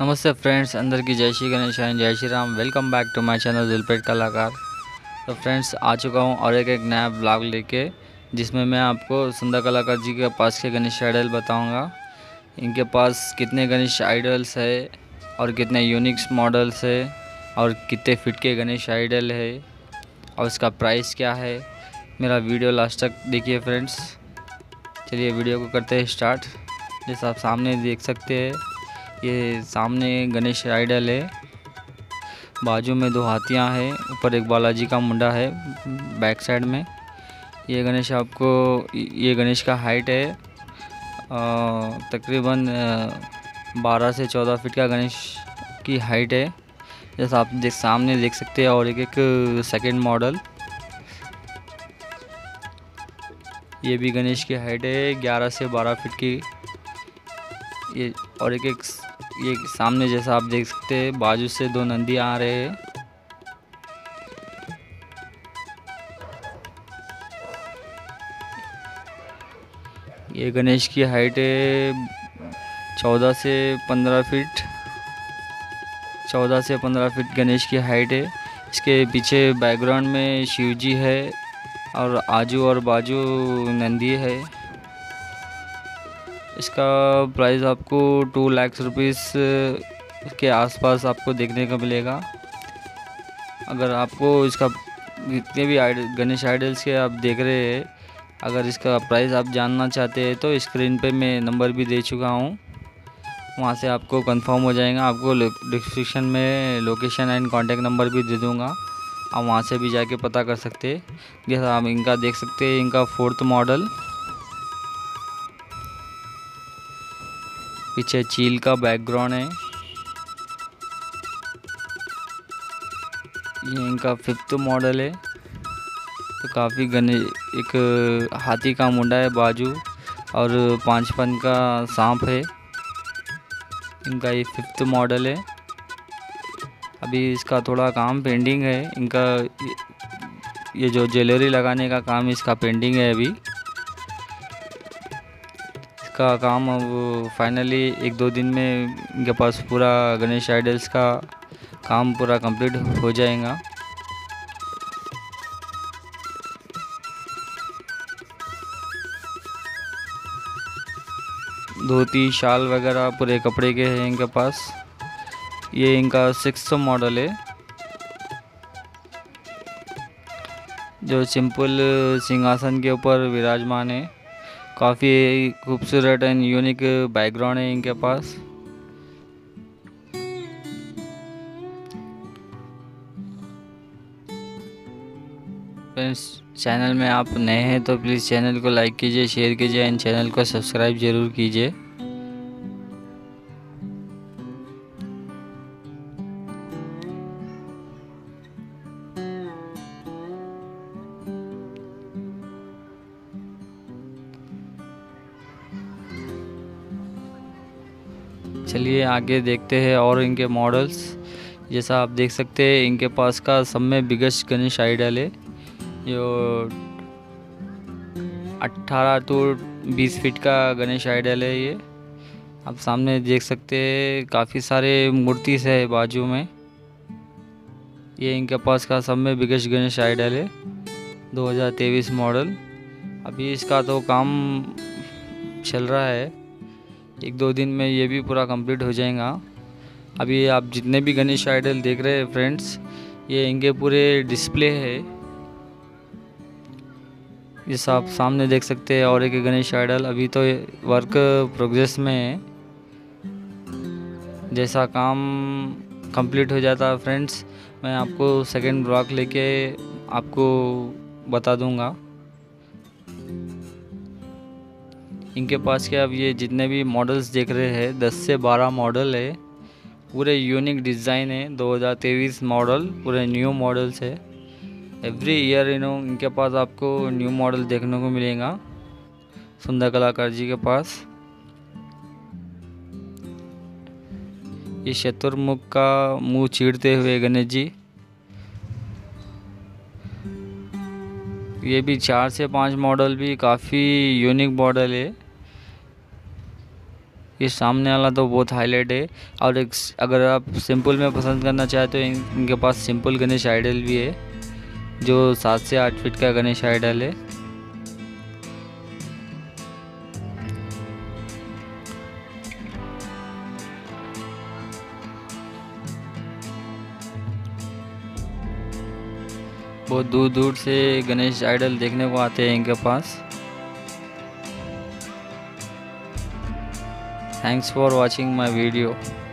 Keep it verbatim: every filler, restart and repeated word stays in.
नमस्ते फ्रेंड्स, अंदर की जय श्री गणेश एंड जय Shri Ram. Welcome back to my channel Dilpreet Kalakar. तो फ्रेंड्स, आ चुका हूँ और एक एक नया ब्लॉग लेके, जिसमें मैं आपको सुंदर कलाकार जी के पास के गणेश आइडल बताऊंगा। इनके पास कितने गणेश आइडल्स है और कितने यूनिक्स मॉडल्स है और कितने फिट के गणेश आइडल है और इसका प्राइस क्या है। मेरा वीडियो लास्ट तक देखिए फ्रेंड्स। चलिए वीडियो को करते हैं स्टार्ट। जैसा आप सामने देख सकते हैं, ये सामने गणेश आइडल है, बाजू में दो हाथियां हैं, ऊपर एक बालाजी का मुंडा है बैक साइड में। ये गणेश आपको ये गणेश का हाइट है तकरीबन बारह से चौदह फीट का गणेश की हाइट है, जैसा आप देख सामने देख सकते हैं। और एक एक सेकंड मॉडल, ये भी गणेश की हाइट है ग्यारह से बारह फीट की। ये और एक एक ये सामने जैसा आप देख सकते हैं, बाजू से दो नंदी आ रहे हैं। ये गणेश की हाइट है चौदह से पंद्रह फीट चौदह से पंद्रह फीट गणेश की हाइट है। इसके पीछे बैकग्राउंड में शिव जी है और आजू और बाजू नंदी है। इसका प्राइस आपको टू लाख रुपीस के आसपास आपको देखने को मिलेगा। अगर आपको इसका जितने भी गणेश आइडल्स के आप देख रहे हैं, अगर इसका प्राइस आप जानना चाहते हैं तो स्क्रीन पे मैं नंबर भी दे चुका हूँ, वहाँ से आपको कंफर्म हो जाएगा। आपको डिस्क्रिप्शन में लोकेशन एंड कॉन्टैक्ट नंबर भी दे दूँगा, आप वहाँ से भी जाके पता कर सकते हैं। जैसा आप इनका देख सकते हैं, इनका फोर्थ मॉडल, पीछे चील का बैकग्राउंड है। ये इनका फिफ्थ मॉडल है। तो काफ़ी गने एक हाथी का मुंडा है बाजू और पाँच पन का सांप है। इनका ये फिफ्थ मॉडल है। अभी इसका थोड़ा काम पेंडिंग है। इनका ये जो ज्वेलरी लगाने का काम इसका पेंडिंग है। अभी इसका काम अब फाइनली एक दो दिन में इनके पास पूरा गणेश आइडल्स का काम पूरा कंप्लीट हो जाएगा। धोती शाल वगैरह पूरे कपड़े के हैं इनके पास। ये इनका सिक्स्थ मॉडल है, जो सिंपल सिंहासन के ऊपर विराजमान है। काफ़ी खूबसूरत एंड यूनिक बैकग्राउंड है इनके पास। फ्रेंड्स, चैनल में आप नए हैं तो प्लीज़ चैनल को लाइक कीजिए, शेयर कीजिए एंड चैनल को सब्सक्राइब ज़रूर कीजिए। चलिए आगे देखते हैं और इनके मॉडल्स। जैसा आप देख सकते हैं, इनके पास का सब में बिगेस्ट गणेश आइडल है, जो अट्ठारह टू बीस फीट का गणेश आइडल है। ये आप सामने देख सकते हैं, काफ़ी सारे मूर्ति है बाजू में। ये इनके पास का सब में बिगेस्ट गणेश आइडल है, दो हज़ार तेईस मॉडल। अभी इसका तो काम चल रहा है, एक दो दिन में ये भी पूरा कंप्लीट हो जाएगा। अभी आप जितने भी गणेश आइडल देख रहे हैं फ्रेंड्स, ये इनके पूरे डिस्प्ले है, जैसा आप सामने देख सकते हैं। और एक गणेश आइडल अभी तो वर्क प्रोग्रेस में है। जैसा काम कंप्लीट हो जाता है फ्रेंड्स, मैं आपको सेकंड ब्लॉग लेके आपको बता दूंगा। इनके पास के अब ये जितने भी मॉडल्स देख रहे हैं, दस से बारह मॉडल है, पूरे यूनिक डिज़ाइन है। दो हज़ार तेईस मॉडल पूरे न्यू मॉडल्स है। एवरी ईयर इनो इनके पास आपको न्यू मॉडल देखने को मिलेगा सुंदर कलाकार जी के पास। ये चतुर्मुख का मुंह चीरते हुए गणेश जी, ये भी चार से पाँच मॉडल भी काफ़ी यूनिक मॉडल है। ये सामने वाला तो बहुत हाईलाइट है। और एक अगर आप सिंपल में पसंद करना चाहते हो, इन, इनके पास सिंपल गणेश आइडल भी है जो सात से आठ फीट का गणेश आइडल है। बहुत दूर दूर से गणेश आइडल देखने को आते हैं इनके पास। Thanks for watching my video.